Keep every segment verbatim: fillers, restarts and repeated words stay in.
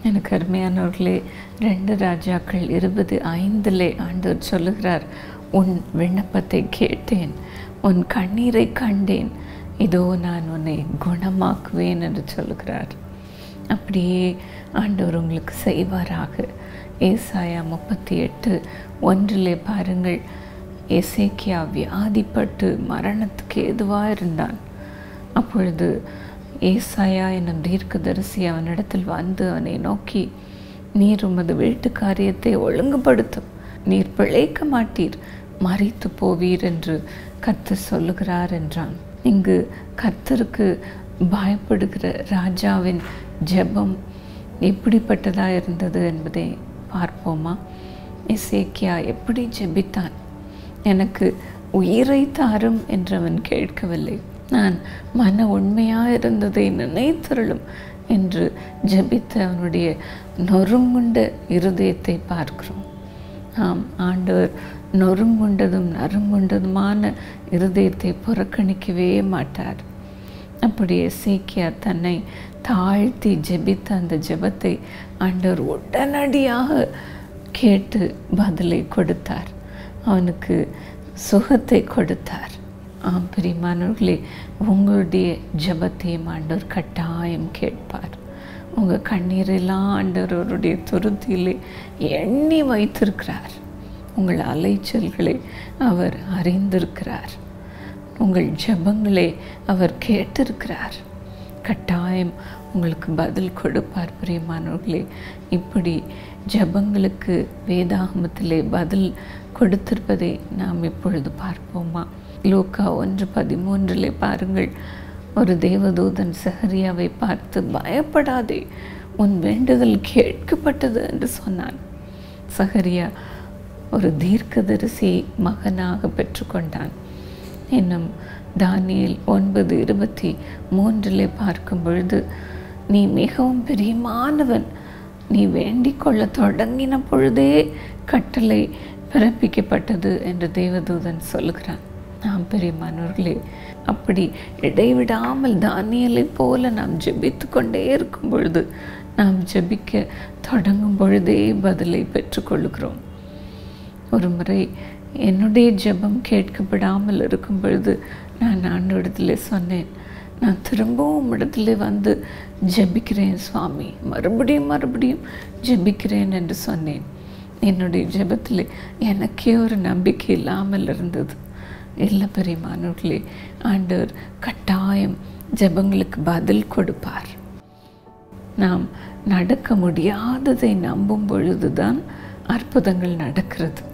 எனக்கு அருமையானவர்களே, ரெண்டு ராஜாக்கள் இருபது ஐந்திலே ஆண்டவர் சொல்லுகிறார், உன் விண்ணப்பத்தை கேட்டேன், உன் கண்ணீரை கண்டேன், இதோ நான் உன்னை குணமாக்குவேன் என்று சொல்லுகிறார். அப்படியே ஆண்டவர் உங்களுக்கு செய்வாராக. ஏசாயா முப்பத்தி எட்டு ஒன்றிலே பாருங்கள், எசேக்கியா வியாதிப்பட்டு மரணத்துக்கு ஏதுவாக இருந்தான். அப்பொழுது ஏசாயா என்னும் தீர்க்கதரிசி அவனிடத்தில் வந்து அவனை நோக்கி, நீர் உமது வீட்டு காரியத்தை ஒழுங்குபடுத்தும், நீர் பிழைக்க மாட்டீர், மரித்து போவீர் என்று கர்த்தர் சொல்லுகிறார் என்றான். இங்கு கர்த்தருக்கு பயப்படுகிற ராஜாவின் ஜெபம் எப்படிப்பட்டதாக இருந்தது என்பதை பார்ப்போமா? எசேக்கியா எப்படி ஜெபித்தான்? எனக்கு உயிரை தாரும் என்று அவன் கேட்கவில்லை, நான் மன உண்மையாக இருந்ததை நினைத்தருளும் என்று ஜெபித்த அவனுடைய நொறுங்குண்ட இருதயத்தை பார்க்கிறோம். ஆம், ஆண்டவர் நொறுங்குண்டதும் நறுங்குண்டதுமான இருதயத்தை புறக்கணிக்கவே மாட்டார். அப்படி எசேக்கியா தன்னை தாழ்த்தி ஜெபித்த அந்த ஜெபத்தை ஆண்டவர் உடனடியாக கேட்டு பதிலை கொடுத்தார், அவனுக்கு சுகத்தை கொடுத்தார். ஆம் பிரியமானவர்களே, உங்களுடைய ஜெபத்தையும் ஆண்டவர் கட்டாயம் கேட்பார். உங்கள் கண்ணீரெல்லாம் ஆண்டவர் அவருடைய துருத்தியிலே எண்ணி வைத்திருக்கிறார். உங்கள் அலைச்சல்களை அவர் அறிந்திருக்கிறார். உங்கள் ஜெபங்களை அவர் கேட்டிருக்கிறார். கட்டாயம் உங்களுக்கு பதில் கொடுப்பார் பிரியமானவர்களே. இப்படி ஜெபங்களுக்கு வேதாகமத்திலே பதில் கொடுத்திருப்பதை நாம் இப்பொழுது பார்ப்போமா? லூக்கா ஒன்று பதிமூன்றிலே பாருங்கள், ஒரு தேவதூதன் சகரியாவை பார்த்து, பயப்படாதே, உன் வேண்டுதல் கேட்கப்பட்டது என்று சொன்னான். சகரியா ஒரு தீர்க்கதரிசி மகனாக பெற்றுக்கொண்டான். இன்னும் தானியேல் ஒன்பது இருபத்தி மூன்றிலே பார்க்கும் பொழுது, நீ மிகவும் பிரியமானவன், நீ வேண்டிக் கொள்ள தொடங்கின பொழுதே கட்டளை பிறப்பிக்கப்பட்டது என்று தேவதூதன் சொல்லுகிறான். நாம் பிரியமானவர்களே, அப்படி இடைவிடாமல் தானியேலை போல நாம் ஜெபித்து கொண்டே இருக்கும் பொழுது, நாம் ஜெபிக்க தொடங்கும் பொழுதே பதிலை பெற்றுக்கொள்கிறோம். ஒரு முறை என்னுடைய ஜெபம் கேட்கப்படாமல் இருக்கும் பொழுது நான் ஆண்டவரிடத்தில் சொன்னேன், நான் திரும்பவும் இடத்துல வந்து ஜெபிக்கிறேன் சுவாமி, மறுபடியும் மறுபடியும் ஜெபிக்கிறேன் என்று சொன்னேன். என்னுடைய ஜெபத்தில் எனக்கே ஒரு நம்பிக்கை இல்லாமல் இருந்தது. இல்லை பிரியமானவர்களே, ஆண்டவர் கட்டாயம் ஜெபங்களுக்கு பதில் கொடுப்பார். நாம் நடக்க முடியாததை நம்பும் பொழுதுதான் அற்புதங்கள் நடக்கிறது.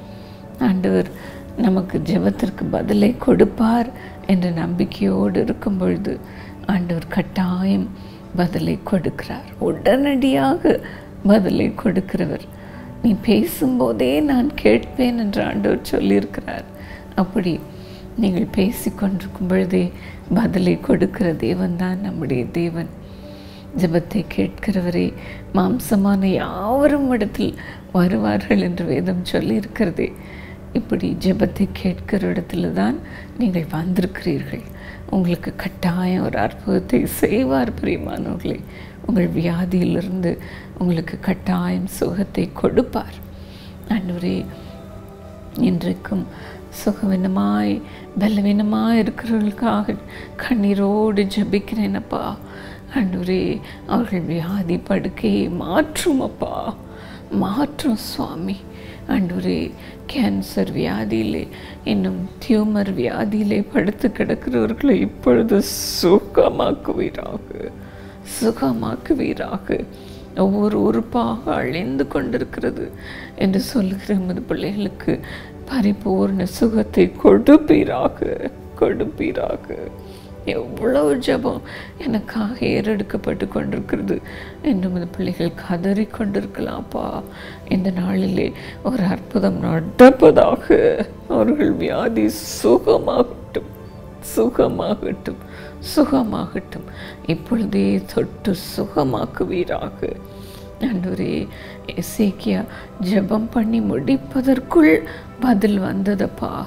ஆண்டவர் நமக்கு ஜெபத்திற்கு பதிலை கொடுப்பார் என்ற நம்பிக்கையோடு இருக்கும் பொழுது ஆண்டவர் கட்டாயம் பதிலை கொடுக்கிறார். உடனடியாக பதிலை கொடுக்கிறவர். நீ பேசும்போதே நான் கேட்பேன் என்று ஆண்டவர் சொல்லியிருக்கிறார். அப்படி நீங்கள் பேசிக்கொண்டிருக்கும் பொழுதே பதிலை கொடுக்கிற தேவன்தான் நம்முடைய தேவன். ஜெபத்தை கேட்கிறவரே மாம்சமான யாவரும் இடத்தில் வருவார்கள் என்று வேதம் சொல்லி இருக்கிறதே. இப்படி ஜெபத்தை கேட்கிற இடத்துல தான் நீங்கள் வந்திருக்கிறீர்கள். உங்களுக்கு கட்டாயம் ஒரு அற்புதத்தை செய்வார் பிரியமானவர்களே. உங்கள் வியாதியிலிருந்து உங்களுக்கு கட்டாயம் சுகத்தை கொடுப்பார். ஆண்டவரே, இன்றைக்கும் சுகவீனமாய் பலவீனமாய் இருக்கிறவர்களுக்காக கண்ணீரோடு ஜெபிக்கிறேன் அப்பா. ஆண்டவரே, அவர்கள் வியாதி படுக்கையை மாற்றும் அப்பா, மாற்றும் சுவாமி. ஆண்டவரே, கேன்சர் வியாதியிலே இன்னும் டியூமர் வியாதியிலே படுத்து கிடக்கிறவர்களை இப்பொழுது சுகமாக்குவீராக, சுகமாக்குவீராக. ஒவ்வொரு உறுப்பாக அழிந்து கொண்டிருக்கிறது என்று சொல்லுகிற நமது பிள்ளைகளுக்கு பரிபூர்ண சுகத்தை கொடுப்பீராக, கொடுப்பீராக. எவ்வளவு ஜெபம் எனக்காக ஏறெடுக்கப்பட்டு கொண்டிருக்கிறது என்று நமது பிள்ளைகள் கதறி கொண்டிருக்கலாம்ப்பா. இந்த நாளிலே ஒரு அற்புதம் நடப்பதாக. அவர்கள் வியாதி சுகமாகட்டும், சுகமாகட்டும், சுகமாகட்டும். இப்பொழுதே தொட்டு சுகமாக்குவீராக. ஆண்டவரே, எசேக்கியா ஜெபம் பண்ணி முடிப்பதற்குள் பதில் வந்ததப்பா.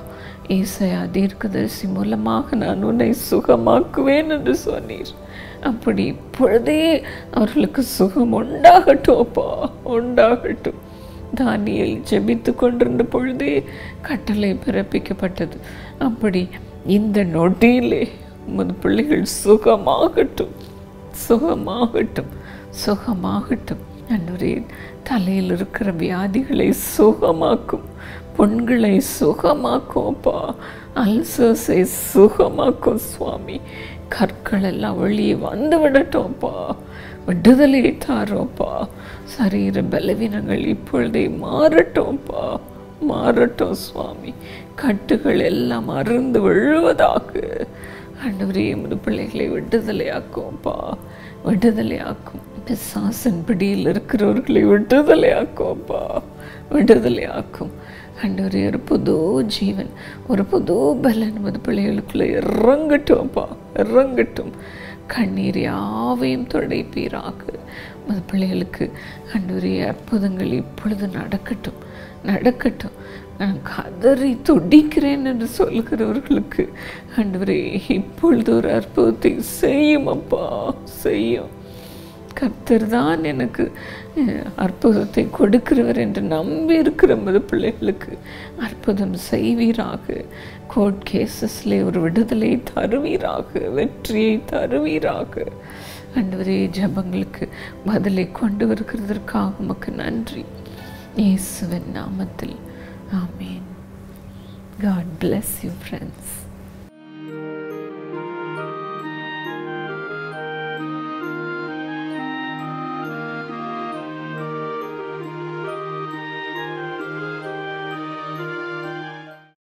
ஏசாயா தீர்க்கதரிசி மூலமாக நான் உன்னை சுகமாக்குவேன் என்று சொன்னீர். அப்படி இப்பொழுதே அவர்களுக்கு சுகம் உண்டாகட்டும்ப்பா, உண்டாகட்டும். தானியேல் ஜெபித்து கொண்டிருந்த பொழுதே கட்டளை பிறப்பிக்கப்பட்டது. அப்படி இந்த நொடியிலே உமது பிள்ளைகள் சுகமாகட்டும், சுகமாகட்டும், சுகமாகட்டும். ஆண்டவரே, தலையில் இருக்கிற வியாதிகளை சுகமாக்கும், பெண்களை சுகமாக்கும்ப்பா, அல்சர்ஸை சுகமாக்கும் சுவாமி. கற்கள் எல்லாம் வெளியே வந்து விடட்டோம்ப்பா, விடுதலை தாரோப்பா. சரீர பலவீனங்கள் இப்பொழுதே மாறட்டோம்ப்பா, மாறட்டும் சுவாமி. கட்டுகள் எல்லாம் அருந்து விழுவதாக ஆண்டவரே, எமது பிள்ளைகளை விடுதலையாக்கும்ப்பா, விடுதலையாக்கும். பிசாசின் பிடியில் இருக்கிறவர்களை விடுதலையாக்கும்ப்பா, விடுதலையாக்கும். ஆண்டவரே, ஒரு புது ஜீவன், ஒரு புது பலன் நமது பிள்ளைகளுக்குள்ள இறங்கட்டும்ப்பா, இறங்கட்டும். கண்ணீர் யாவையும் துடைப்பீராக. நமது பிள்ளைகளுக்கு ஆண்டவரே, அற்புதங்கள் இப்பொழுது நடக்கட்டும், நடக்கட்டும். நான் கதறி துடிக்கிறேன் என்று சொல்கிறவர்களுக்கு ஆண்டவரே, இப்பொழுது ஒரு அற்புதத்தை செய்யும் அப்பா, செய்யும். கர்த்தர் தான் எனக்கு அற்புதத்தை கொடுக்கிறவர் என்று நம்பி இருக்கிற மது பிள்ளைகளுக்கு அற்புதம் செய்வீராக. கோர்ட் கேசஸ்லே ஒரு விடுதலை தருவீராக, வெற்றியை தருவீராக. ஆண்டவரே, ஜெபங்களுக்கு பதிலை கொண்டு வருகிறதற்காக உமக்கு நன்றி. இயேசுவின் நாமத்தில் ஆமென். God bless you, friends.